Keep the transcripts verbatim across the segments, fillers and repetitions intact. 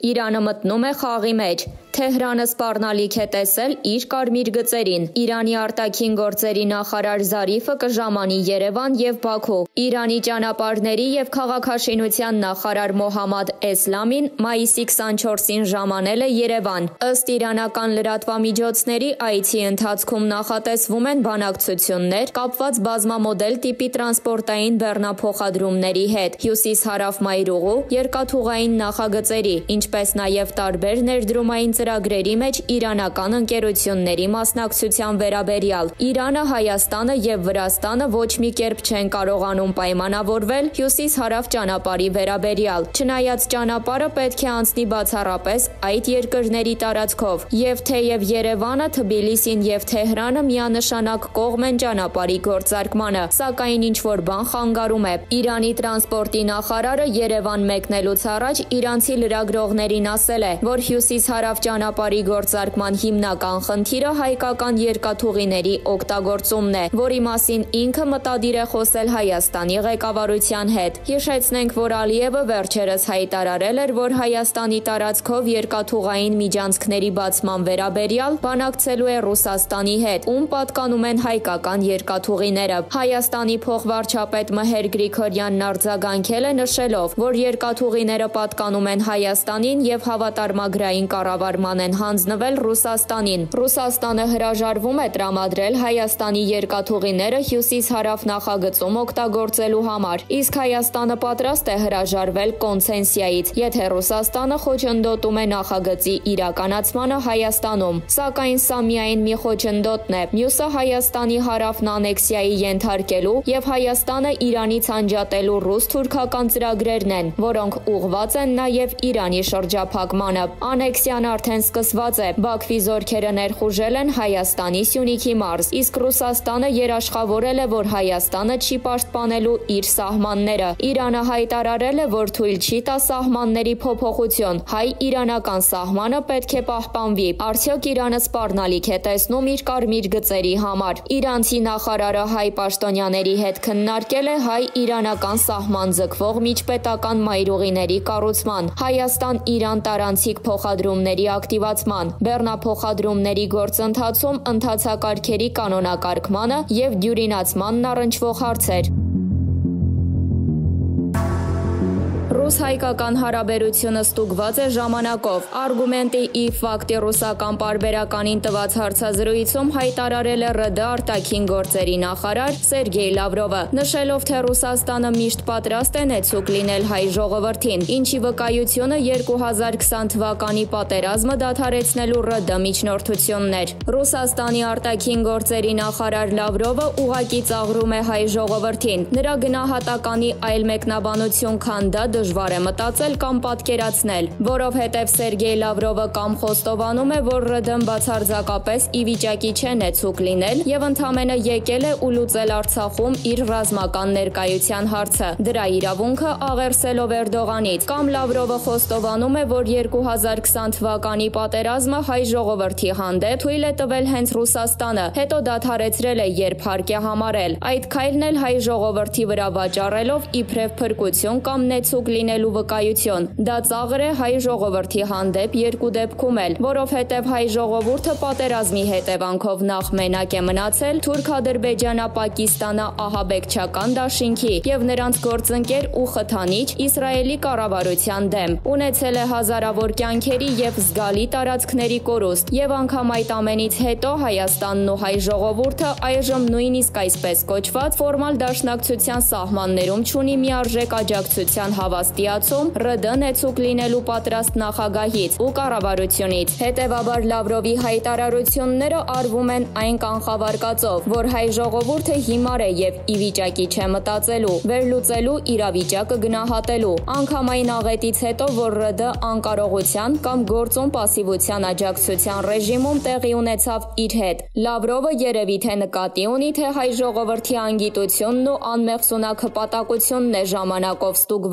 Իրանը մտնում է խաղի մեջ։ Թեհրանը սպառնալիք է տեսել իր կարմիր գծերին։ Իրանի արտաքին գործերի նախարար Զարիֆը կժամանի Երևան եւ Բաքու։ Իրանի ճանապարհների եւ քաղաքաշինության նախարար Մոհամմադ Էսլամին մայիսի քսանչորսին ժամանել է Երևան։ Ըստ իրանական լրատվամիջոցների, այցի ընթացքում նախատեսվում են բանակցություններ կապված բազմամոդել տիպի տրանսպորտային բեռնափոխադրումների հետ, հյուսիս-հարավ մայրուղու, երկաթուղային նախագծերի, ինչպես նաեւ տարբեր ներդրումային ծրագրերի մեջ իրանական ընկերությունների մասնակցության վերաբերյալ։ Իրանը, Հայաստանը եւ Վրաստանը ոչ մի կերպ չեն կարողանում պայմանավորվել հյուսիս-հարավ ճանապարհի վերաբերյալ։ Չնայած ճանապարհը պետք է անցնի բացառապես այդ երկրների տարածքով, եւ թեև Երևանը, Թբիլիսին եւ Թեհրանը միանշանակ կողմ են ճանապարհի գործարկմանը, սակայն ինչ-որ բան խանգարում է։ Իրանի տրանսպորտի նախարարը Երևան մեկնելուց առաջ իրանցի լրագրողներին ասել է, որ հյուսիս-հարավ ճանապարհի գործարկման հիմնական խնդիրը հայկական երկաթուղիների օգտագործումն է, որի մասին ինքը մտադիր է խոսել Հայաստանի ղեկավարության հետ։ Հիշեցնենք, որ Ալիևը վերջերս հայտարարել էր, որ Հայաստանի տարածքով երկաթուղային միջանցքների բացման վերաբերյալ բանակցելու է Ռուսաստանի հետ, ում պատկանում են հայկական երկաթուղիները։ Հայաստանի փոխվարչապետ Մհեր Գրիգորյանն արձագանքել է նշելով, որ երկաթուղիները պատկանում են Հայաստանին եւ հավատարմագրային կառավարման են հանձնվել Ռուսաստանին։ Ռուսաստանը հրաժարվում է տրամադրել Հայաստանի երկաթուղիները հյուսիս-հարավ նախագծում օգտագործելու համար, իսկ Հայաստանը պատրաստ է հրաժարվել կոնցեսիայից, եթե Ռուսաստանը խոչընդոտում է նախագծի իրականացմանը Հայաստանում։ Սակայն սա միայն մի խոչընդոտն է։ Մյուսը Հայաստանի հարավն անեքսիայի ենթարկելու եւ Հայաստանը Իրանից անջատելու ռուս-թուրքական ծրագրերն են, որոնք ուղղված են նաեւ Իրանի շրջափակմանը։ Անեքսիան արդեն սկսված է։ Բաքվի զորքերը ներխուժել են Հայաստանի Սյունիքի մարզ, իսկ Ռուսաստանը երաշխավորել է, որ Հայաստանը չի պաշտպանելու իր սահմանները։ Իրանը հայտարարել է, որ թույլ չի տա սահմանների փոփոխություն։ Հայ-իրանական սահմանը պետք է պահպանվի։ Արդյոք Իրանը սպառնալիք է տեսնում իր կարմիր գծերի համար։ Իրանցի նախարարը հայ պաշտոնյաների հետ քննարկել է հայ-իրանական սահման ձգվող միջպետական մայրուղիների կառուցման, Հայաստան-Իրան տարանցիկ փոխադրումների ակտիվացման, բեռնափոխադրումների գործընթացում ընթացակարգերի կանոնակարգմանը եւ դյուրինացմանն առնչվող հարցեր։ Ռուս-հայկական հարաբերությունը ստուգված է ժամանակով։ Արգումենտի ի ֆակտի ռուսական պարբերականին տված հարցազրույցում հայտարարել է ՌԴ արտաքին գործերի նախարար Սերգեյ Լավրովը, նշելով, թե Ռուսաստանը միշտ պատրաստ է նեցուկ լինել հայ ժողովրդին, ինչի վկայությունը երկու հազար քսան թվականի պատերազմը դադարեցնելու ՌԴ միջնորդությունն էր։ Ռուսաստանի արտաքին գործերի նախարար Լավրովը ուղղակի ծաղրում է հայ ժողովրդին։ Նրա գնահատականի այլ մեկնաբանություն, քան դա դժվար է մտածել կամ պատկերացնել, որովհետև Սերգեյ Լավրովը կամ խոստովանում է, որ ՌԴ-ն բացարձակապես ի վիճակի չէ նեցուկ լինել եւ ընդամենը եկել է ու լուծել Արցախում իր ռազմական ներկայության հարցը, դրա իրավունքը աղերսելով Էրդողանից, կամ Լավրովը խոստովանում է, որ երկու հազար քսան թվականի պատերազմը հայ ժողովրդի հանդեպ թույլ է տվել հենց Ռուսաստանը, հետո դադարեցրել է, երբ հարկ է համարել։ Այդ քայլն էլ հայ ժողովրդի վրա վաճառելով իբրև փրկություն կամ նեցուկ լինելու վկայություն։ Դա ծաղր է հայ ժողովրդի հանդեպ երկու դեպքում էլ, որովհետև հայ ժողովուրդը պատերազմի հետևանքով նախ մենակ է մնացել թուրք-ադրբեջանա-պակիստանա-ահաբեկչական դաշինքի եւ նրանց գործընկեր ու խթանիչ Իսրայելի կառավարության դեմ, ունեցել է հազարավոր կյանքերի եւ զգալի տարածքների կորուստ, եւ անգամ այդ ամենից հետո Հայաստանն ու հայ ժողովուրդը այժմ նույնիսկ այսպես կոչված ֆորմալ դաշնակցության սահմաններում չունի միարժեք աջակցության հավաստիացում ՌԴ նեցուկ լինելու պատրաստ նախագահից ու կառավարությունից։ Հետևաբար Լավրովի հայտարարությունները արվում են այն կանխավարկածով, որ հայ ժողովուրդը հիմար է եւ ի վիճակի չէ մտածելու, վերլուծելու իրավիճակը գնահատելու, անգամ այն աղետից հետո, որ ՌԴ անկարողության կամ գործուն պասիվության աջակցության ռեժիմում տեղի ունեցավ իր հետ։ Լավրովը երևի թե նկատի ունի, թե հայ ժողովրդի անգիտությունն ու անմեղսունակ հպատակությունն է ժամանակով ստուգված, որով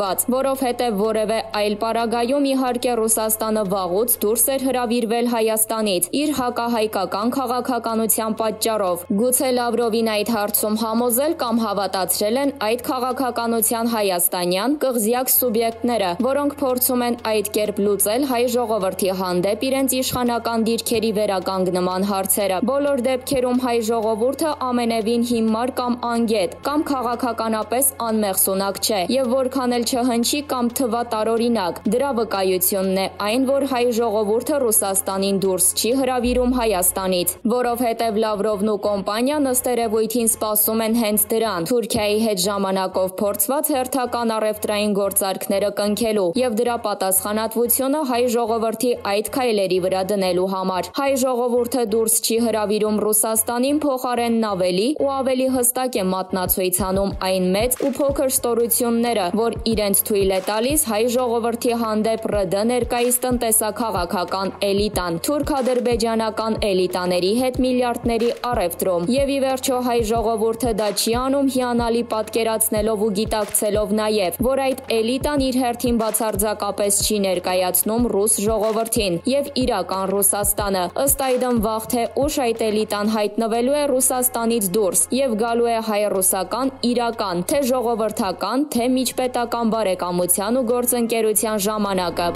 որովհետև որևէ այլ պարագայում իհարկե Ռուսաստանը վաղուց դուրս էր հրավիրվել Հայաստանից իր հակահայկական քաղաքականության պատճառով։ Գուցե Լավրովին այդ հարցում համոզել կամ հավատացրել են այդ քաղաքականության հայաստանյան կղզյակ սուբյեկտները, որոնք փորձում են այդ կերպ լուծել հայ ժողովրդի հանդեպ իրենց իշխանական դիրքերի վերականգնման հարցերը։ Բոլոր դեպքերում հայ ժողովուրդը ամենևին հիմար կամ անգետ, կամ քաղաքականապես անմեղսունակ չէ, եւ որքան էլ չհնչի կամ թվա տարօրինակ, դրա վկայությունն է այն, որ հայ ժողովուրդը Ռուսաստանին դուրս չի հրավիրում Հայաստանից, որովհետև Լավրովն ու կոմպանիան ըստ երևույթին սպասում են հենց դրան՝ Թուրքիայի հետ ժամանակով փորձված հերթական առևտրային գործարքները կնքելու եւ դրա պատասխանատվությունը հայ ժողովրդի այդ քայլերի վրա դնելու համար։ Հայ ժողովուրդը դուրս չի հրավիրում Ռուսաստանին, փոխարենն ավելի ու ավելի հստակ է մատնացույց անում այն մեծ ու փոքր ստորությունները, որ իրենց թույլ է տալիս հայ ժողովրդի հանդեպ ՌԴ ներկայիս տնտեսաքաղաքական էլիտան, թուրք-ադրբեջանական էլիտաների հետ միլիարդների առևտրում։ Եվ ի վերջո հայ ժողովուրդը դա չի անում հիանալի պատկերացնելով ու գիտակցելով նաև, որ այդ էլիտան իր հերթին բացարձակապես չի ներկայացնում ռուս ժողովրդին եւ իրական Ռուսաստանը։ Ըստ այդմ վաղ թե ուշ այդ էլիտան հայտնվելու է Ռուսաստանից դուրս եւ գալու է հայ-ռուսական իրական, թե ժողովրդական, թե միջպետական բարեկամության ու գործընկերության ժամանակը։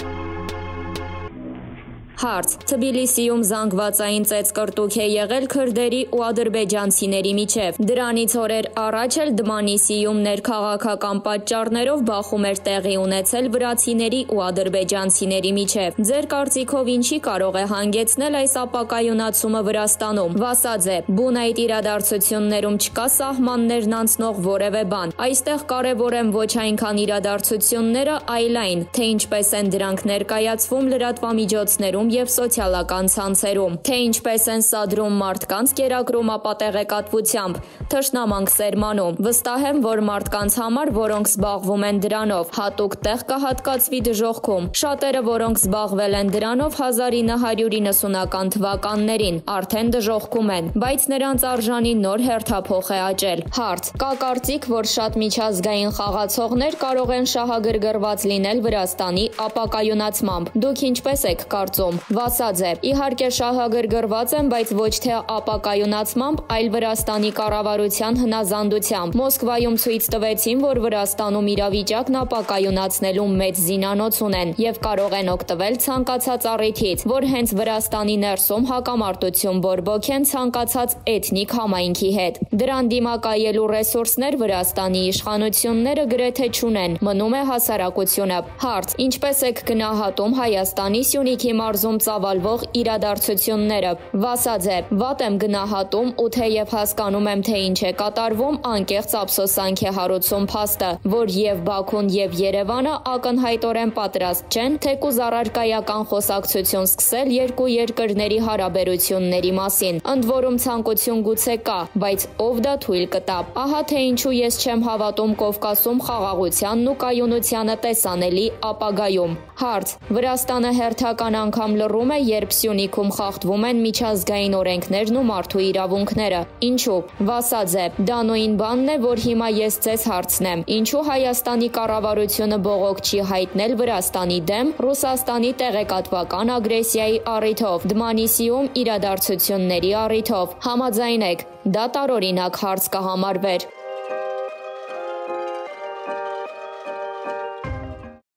Հարց. Թբիլիսիում զանգվածային ծեծկռտուք է եղել քրդերի ու ադրբեջանցիների միջև։ Դրանից օրեր առաջ էլ Դմանիսիում ներքաղաքական պատճառներով բախում էր տեղի ունեցել վրացիների ու ադրբեջանցիների միջև։ Ձեր կարծիքով ինչի կարող է հանգեցնել այս ապակայունացումը Վրաստանում։ Վասաձե, բուն այդ իրադարձություններում չկա սահմաններն անցնող որևէ բան։ Այստեղ կարևոր են ոչ այնքան իրադարձությունները, այլ այն, թե ինչպես են դրանք ներկայացվում լրատվամիջոցներում եւ սոցիալական ցանցերում, թե ինչպես են սադրում մարդկանց կերակրում ապատեղեկատվությամբ, թշնամանք սերմանում։ Վստահ եմ, որ մարդկանց համար, որոնք զբաղվում են դրանով, հատուկ տեղ կհատկացվի դժոխքում։ Շատերը, որոնք զբաղվել են դրանով հազար ինը հարյուր իննսունական թվականներին, արդեն դժոխքում են, բայց նրանց արժանի նոր հերթափոխ է աճել։ Հարց. Կա կարծիք, որ շատ միջազգային խաղացողներ կարող են շահագրգռված լինել Վրաստանի ապակայունացմամբ։ Դուք ինչպես եք կարծում։ Վասաձե, իհարկե շահագրգռված են, բայց ոչ թե ապակայունացմամբ, այլ Վրաստանի կառավարության հնազանդությամբ։ Մոսկվայում ցույց տվեցին, որ Վրաստանում իրավիճակն ապակայունացնելու մեծ զինանոց ունեն եւ կարող են օգտվել ցանկացած առիթից, որ հենց Վրաստանի ներսում հակամարտություն բորբոքեն ցանկացած էթնիկ համայնքի հետ։ Դրան դիմակայելու ռեսուրսներ Վրաստանի իշխանությունները գրեթե չունեն, մնում է հասարակությունը։ Հարց. Ինչպես եք գնահատում Հայաստանի Սյունիքի մարզում ծավալվող իրադարձությունները։ Վասաձե, վատ եմ գնահատում ու թեև հասկանում եմ, թե ինչ է կատարվում, անկեղծ ափսոսանք է հարուցում փաստը, որ եւ Բաքուն եւ Երևանը ակնհայտորեն պատրաստ չեն թեկուզ առարկայական խոսակցություն սկսել երկու երկրների հարաբերությունների մասին։ Ընդ որում ցանկություն գուցե կա, բայց ով դա թույլ կտա։ Ահա թե ինչու ես չեմ հավատում Կովկասում խաղաղությանն ու կայունությանը տեսանելի ապագայում։ Հարց. Վրաստանը հերթական անգամ լռում է, երբ Սյունիքում խախտվում են միջազգային օրենքներն ու մարդու իրավունքները։ Ինչու։ Վասաձե, դա նույն բանն է, որ հիմա ես ձեզ հարցնեմ։ Ինչու Հայաստանի կառավարությունը բողոք չի հայտնել Վրաստանի դեմ Ռուսաստանի տեղեկատվական ագրեսիայի առիթով, Դմանիսիում իրադարձությունների առիթով։ Համաձայն եք, դա տարօրինակ հարց կհամարվեր։